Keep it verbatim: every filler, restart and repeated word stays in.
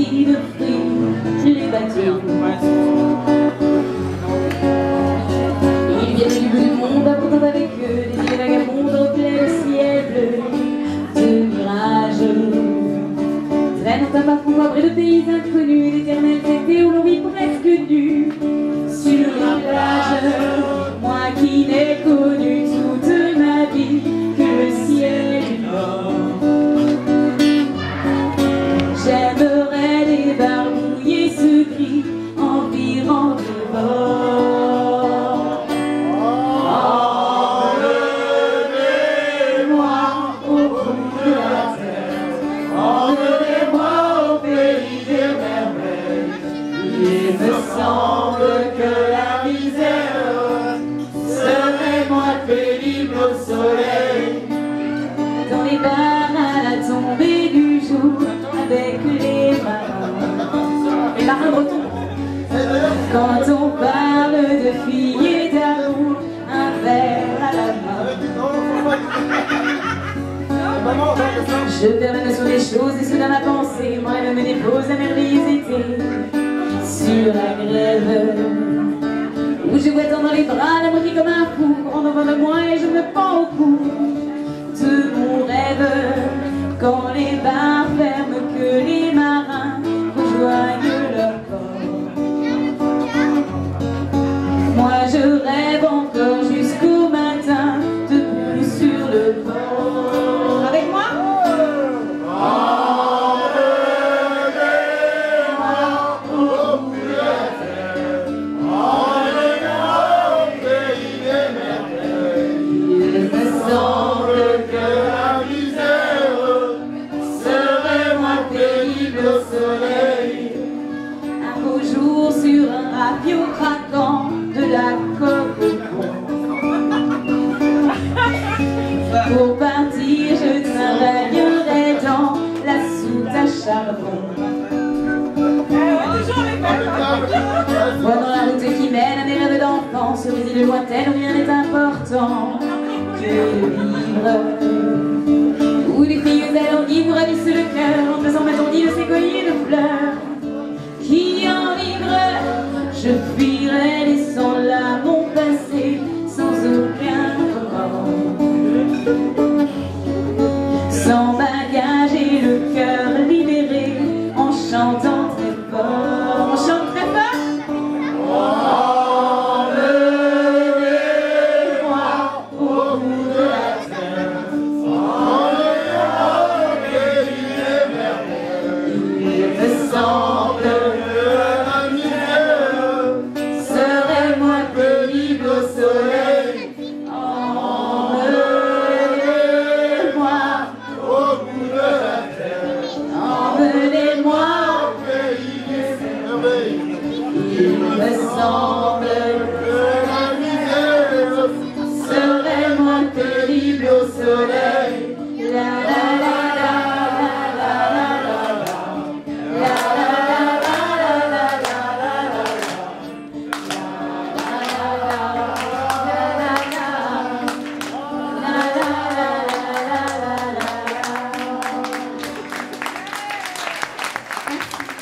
remplis de fruits les bateaux. Ils viennent du bout du monde, apportant avec eux des îles vagabondes reflètent le ciel bleu de mirages. Traînant un parcours abré de pays inconnus, d'éternels étés où l'on vit presque nu sur les plages. Moi qui n'ai connu toute ma vie que le ciel du nord, j'aimerais débarbouiller ce gris environ de bord. Emmenez-moi au bout de la terre, emmenez-moi au pays des merveilles. Il me semble que la misère serait moins pénible au soleil. Dans les bars à la tombée du jour, avec les marins, les marins bretons. Quand on parle de filles et d'amour, un verre à la main. Je perds la notion des choses et soudain ma pensée, moi elle me dépose à merveilleux été sur la grève, où je vois tendre les bras, la moitié comme un fou, en avant de moi et je me pends au cou de mon rêve. Quand les bars ferment, que les marins rejoignent leur port, moi je rêve encore jusqu'au matin, debout sur le port. Avec moi? Un beau jour sur un rapio craquant de la coque au pont. Pour partir, je travaillerai dans la soute à charbon. Moi dans la route qui mène à mes rêves d'enfant, sur les îles lointaines où rien n'est important que de vivre. Où les filles alanguies vous ravissent le cœur en faisant battre de ces colliers de fleurs qui enivrent. Je fuirai laissant là mon passé sans aucun remords, sans bagage et le cœur libéré, en chantant très fort. On chante très fort. Il me semble que la misère serait moins terrible au soleil. La la la la la la la la la la la la la.